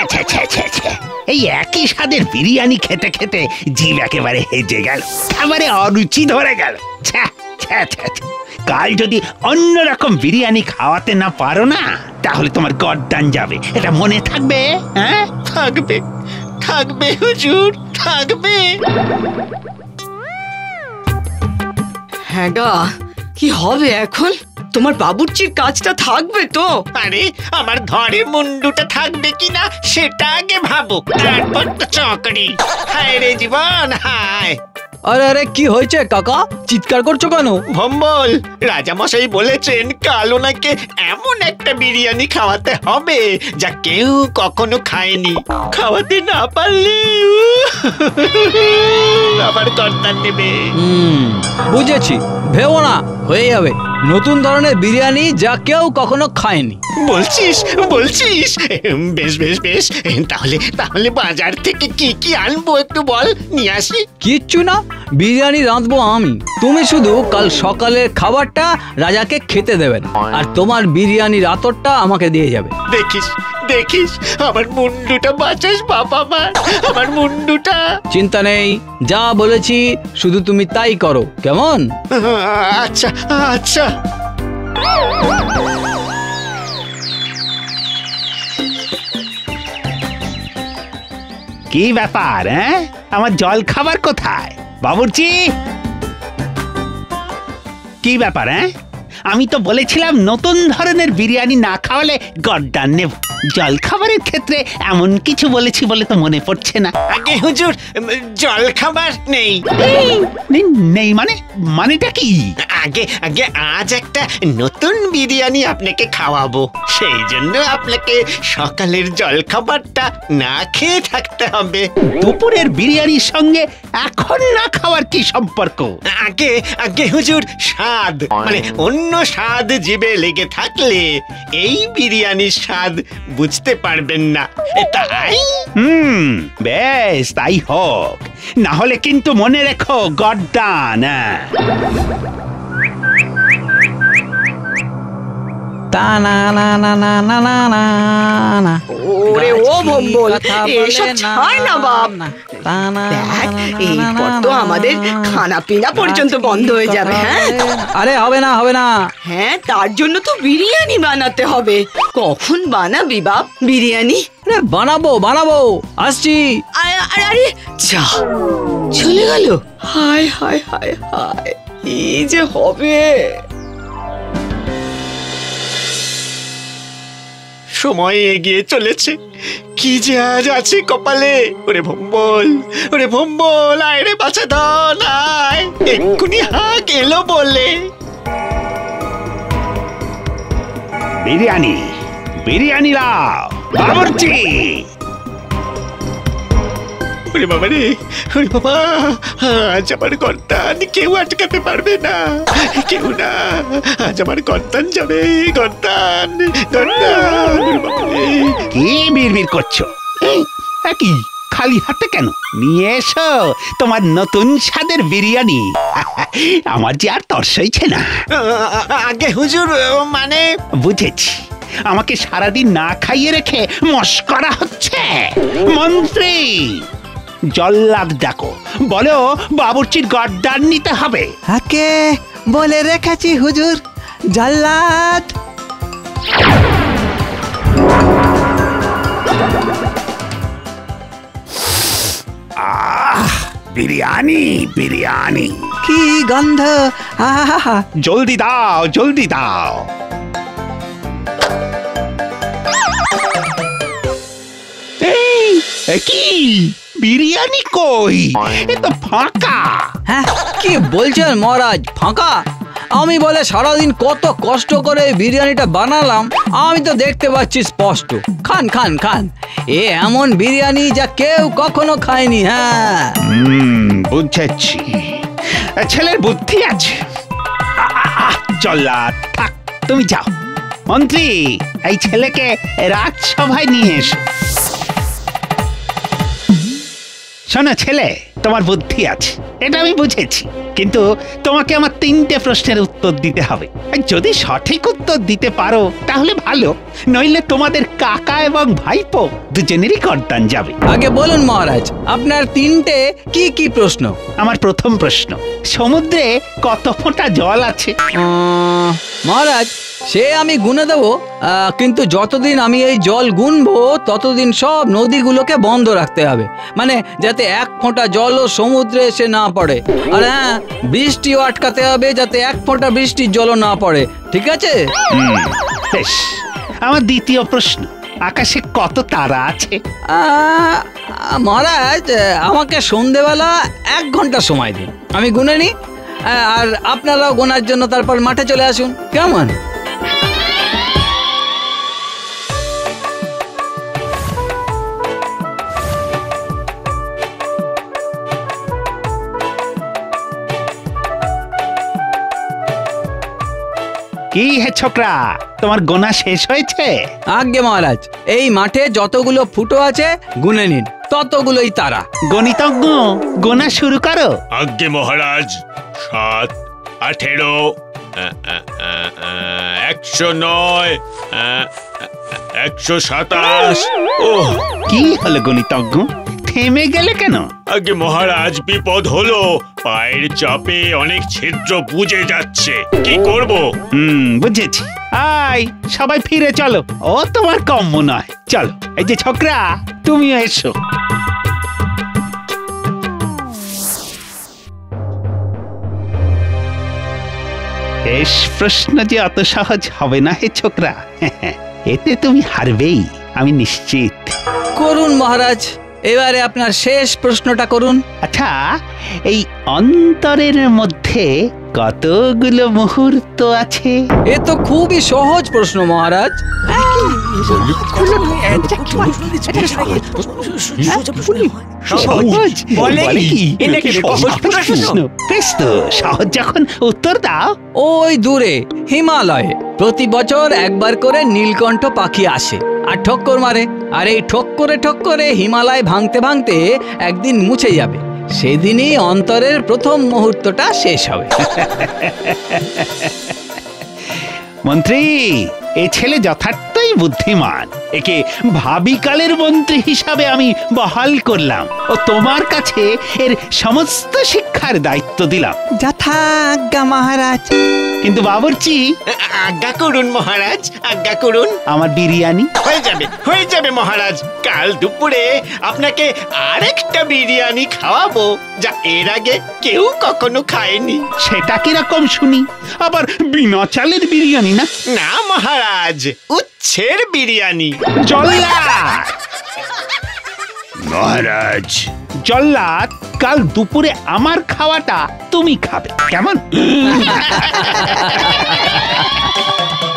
ছ্যা ছ্যা ছ্যা ছ্যা, এই একই স্বাদের বিরিয়ানি খেতে খেতে জিভ একেবারে হেজে গেল, একেবারে অরুচি ধরে গেল। ছ্যা ছ্যা ছ্যা ছ্যা। কাল যদি অন্যরকম বিরিয়ানি খাওয়াতে না পারো না, তাহলে তোমার গর্দান যাবে, এটা মনে থাকবে। হ্যাঁ, থাকবে থাকবে হুজুর, থাকবে। হ্যাঁ গা, কি হবে এখন? তোমার বাবুর্চির কাজটা থাকবে তো? আরে আমার ধরে মুন্ডুটা থাকবে কিনা সেটা আগে ভাবো, তারপর তো চকরি। হায় রে জীবন হায়। আরে আরে কি হয়েছে কাকা, চিৎকার করছো কেন? ভম্বল, রাজামশাই বলেছেন কাল ওনাকে এমন একটা বিরিয়ানি খাওয়াতে হবে যা কেউ কখনো খায়নি। খাওয়াতে না পারলে আবার গর্দান নেবে। বুঝেছি, ভেবো না, হয়ে যাবে। নতুন ধরনের বিরিয়ানি যা কেউ কখনো খায়নি। বলছিস বলছিস? বেশ বেশ বেশ, তাহলে তাহলে বাজার থেকে কি কি আনবো একটু বল, নিয়ে আসি। কিচ্ছু না, বিরিয়ানি রাঁধবো আমি। তুমি শুধু কাল সকালের খাবারটা রাজাকে খেতে দেবেন, আর তোমার বিরিয়ানির আতরটা আমাকে দিয়ে যাবে। দেখিস দেখিস, আমার মুন্ডুটা বাঁচাস বাবা, আমার মুন্ডুটা। চিন্তা নেই, যা বলেছি শুধু তুমি তাই করো, কেমন? আচ্ছা আচ্ছা। কি ব্যাপার? হ্যাঁ, আমার জল খাবার কোথায়? বাবুর্চি, কি ব্যাপার? হ্যাঁ, আমি তো বলেছিলাম নতুন ধরনের বিরিয়ানি না খাওয়ালে গর্দান নেব। জল খাবারের ক্ষেত্রে এমন কিছু বলেছি বলে তো মনে পড়ছে না। আগে হুজুর, জল খাবার নেই। নেই মানে? মানেটা কি? আগে আগে আজ একটা নতুন বিরিয়ানি আপনাকে খাওয়াবো, সেই জন্য আপনাকে সকালের জল খাবারটা না খেয়ে থাকতে হবে। দুপুরের বিরিয়ানির সঙ্গে এখন না খাওয়ার কি সম্পর্ক? আগে আগে হুজুর, স্বাদ মানে অন্য স্বাদ জিভে লেগে থাকলে এই বিরিয়ানির স্বাদ বুঝতে পারবেন না, তাই। বেশ, তাই হোক, না হলে কিন্তু মনে রেখো গর্দান। ওরে ও ভম্বল, এসব ছাড় না বাপ। দেখ, এরপর তো আমাদের খানা পিনা পর্যন্ত বন্ধ হয়ে যাবে। হ্যাঁ, আরে হবে না হবে না। হ্যাঁ, তার জন্য তো বিরিয়ানি বানাতে হবে। কখন বানাবি বাপ বিরিয়ানি? আরে বানাবো বানাবো, আসছি। আরে আরে যা, চলে গেল। হায় হায় হায় হায়, কি যে হবে। সময় এগিয়ে চলেছে, কি যে আজ আছে কপালে। ওরে ভম্বল, ওরে ভম্বল, আয় রে বাছা ধন, আয়। এক্ষুনি হাঁক এলো বলে। বিরিয়ানি বিরিয়ানি লাও বাবুর্চি। ওরে বাবা রে, ওরে বাবা, আজ আমার গর্দান কেউ আটকাতে পারবে না, কেউ না। আজ আমার গর্দান যাবে, গর্দান গর্দান। কি বিড়বিড় করছো? কি খালি হাতে কেন? নিয়ে এসো তোমার নতুন স্বাদের বিরিয়ানি। আমার যে আর তর সইছে না। আগে হুজুর, মানে বুঝেছি, আমাকে সারাদিন না খাইয়ে রেখে মস্করা হচ্ছে। মন্ত্রী, জল্লাদ ডাকো, বলো বাবুর্চির গর্দান নিতে হবে। হাকে বলে রেখেছি হুজুর, জল্লাদ। বিরিয়ানি বিরিয়ানি, কি গন্ধ! আহা, জলদি দাও জলদি দাও। কি বিরিয়ানি কই? এ তো ফাঁকা। হ্যাঁ, কি বলছেন মহারাজ, ফাঁকা? আমি বলে সারাদিন কত কষ্ট করে বিরিয়ানিটা বানালাম, আমি তো দেখতে পাচ্ছি স্পষ্ট। খান খান খান, এ এমন বিরিয়ানি যা কেউ কখনো খায়নি। হ্যাঁ, বুঝেছি, ছেলের বুদ্ধি আছে। জল্লাদ থাক, তুমি যাও। মন্ত্রী, এই ছেলেকে রাজসভায় নিয়ে এসো। শোনো ছেলে, তোমার বুদ্ধি আছে, এটা আমি বুঝেছি, কিন্তু তোমাকে আমার 3টে প্রশ্নের উত্তর দিতে হবে। আর যদি সঠিক উত্তর দিতে পারো তাহলে ভালো, নইলে তোমাদের কাকা এবং ভাইপো দুজনেরই গর্দান যাবে। আগে বলুন মহারাজ, আপনার 3টে কি কি প্রশ্ন? আমার প্রথম প্রশ্ন, সমুদ্রে কত ফোঁটা জল আছে? মহারাজ, সে আমি গুনে দেবো, কিন্তু যতদিন আমি এই জল গুনবো ততদিন সব নদীগুলোকে বন্ধ রাখতে হবে, মানে যাতে 1 ফোঁটা জলও সমুদ্রে এসে না পড়ে। আর হ্যাঁ, বৃষ্টিও আটকাতে হবে যাতে 1 ফোঁটা বৃষ্টির জলও না পড়ে, ঠিক আছে? বেশ। আমার দ্বিতীয় প্রশ্ন, আকাশে কত তারা আছে? মহারাজ, আমাকে সন্ধেবেলা 1 ঘন্টা সময় দিন, আমি গুনে নিই, আর আপনারাও গোনার জন্য তারপর মাঠে চলে আসুন, কেমন? কি হে ছোকরা, তোমার গোনা শেষ হয়েছে? আজ্ঞে মহারাজ, এই মাঠে যতগুলো ফুটো আছে গুনে নিন, ততগুলোই তারা। গণিতজ্ঞ, গোনা শুরু করো। আজ্ঞে মহারাজ। 7, 18, 109, 127। ও কি হলো গণিতজ্ঞ, থেমে গেলে কেন? আগে মহারাজ, বিপদ হলো, পায়ের চাপে অনেক ছিদ্র বুঝে যাচ্ছে, কি করব? বুঝেছি। আয় সবাই ফিরে চলো, ও তোমার কম্য নয়। চলো, এই যে ছোকরা, তুমিও এসো। শেষ প্রশ্ন যে অত সহজ হবে না হে ছোকরা, এতে তুমি হারবেই, আমি নিশ্চিত। করুন মহারাজ, এবারে আপনার শেষ প্রশ্নটা করুন। আচ্ছা, এই অন্তরের মধ্যে কতগুলো মুহূর্ত আছে? এ তো খুবই সহজ প্রশ্ন মহারাজ। সহজ বলে কি? প্রশ্ন বেশ তো সহজ, যখন উত্তর দাও। ওই দূরে হিমালয়ে প্রতি বছর একবার করে নীলকণ্ঠ পাখি আসে আর ঠক্কর মারে, আর এই ঠক্করে হিমালয় ভাঙতে ভাঙতে একদিন মুছে যাবে, সেদিনই অন্তরের প্রথম মুহূর্তটা শেষ হবে। মন্ত্রী, এ ছেলে যথার্থই বুদ্ধিমান, একে ভাবিকালের মন্ত্রী হিসাবে আমি বহাল করলাম ও তোমার কাছে এর সমস্ত শিক্ষার দায়িত্ব দিলাম। যথা আজ্ঞা মহারাজ। কিন্তু বাবুর্চি, আজ্ঞা করুন মহারাজ, আজ্ঞা করুন। আমার বিরিয়ানি হয়ে যাবে মহারাজ। কাল দুপুরে আপনাকে আরেকটা বিরিয়ানি খাওয়াবো, যা এর আগে কেউ কখনো খায়নি। সেটা কিরকম শুনি? আবার বিনা চালের বিরিয়ানি? না না মহারাজ, উচ্ছের বিরিয়ানি। জল্লাদ! মহারাজ, জল্লাদ, কাল দুপুরে আমার খাওয়াটা তুমি খাবে, কেমন?